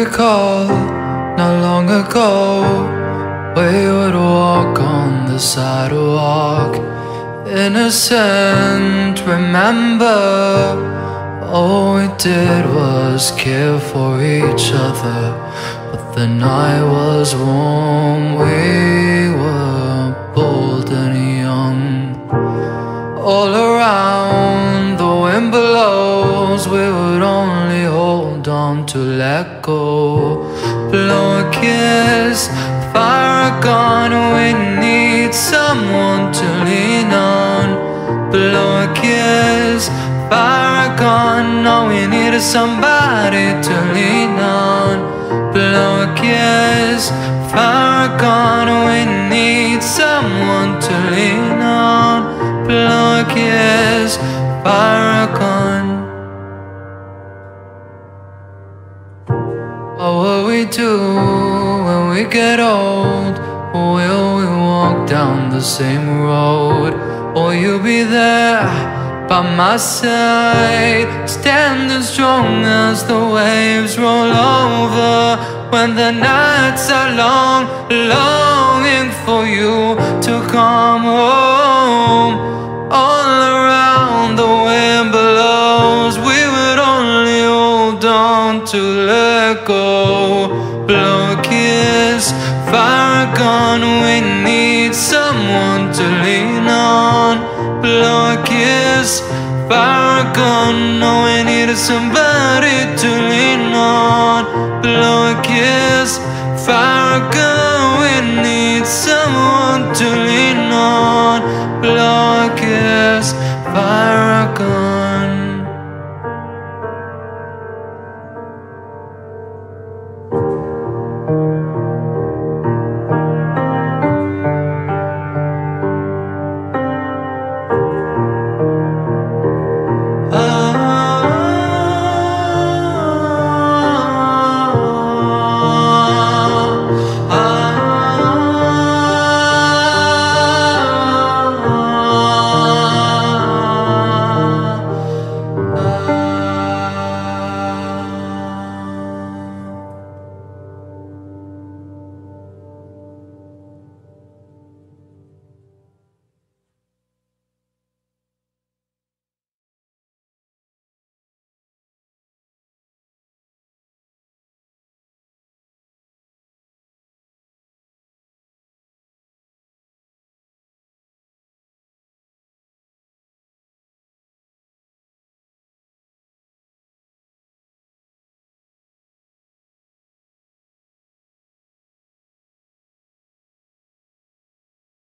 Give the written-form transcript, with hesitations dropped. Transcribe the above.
recall, not long ago, we would walk on the sidewalk, innocent, remember. All we did was care for each other, but the night was warm, we were bold and young. All around the wind blows, we would only hold on to let go. Blow a kiss, fire a gun, we need someone to lean on. Blow a kiss, fire a gun, all we need is somebody to lean on. Blow a kiss, fire a gun, we need someone to lean on. Blow a kiss, fire a gun. What will we do when we get old? Will we walk down the same road? Will you be there by my side, standing strong as the waves roll over? When the nights are long, longing for you to come home. All around the wind blows, we would only hold on to let go. Blow a kiss, fire a gun, we need someone to lean on. Blow a kiss, fire a gun, all we need is somebody to lean on. Blow a kiss, fire a gun, we need someone to lean on. Blow a kiss, fire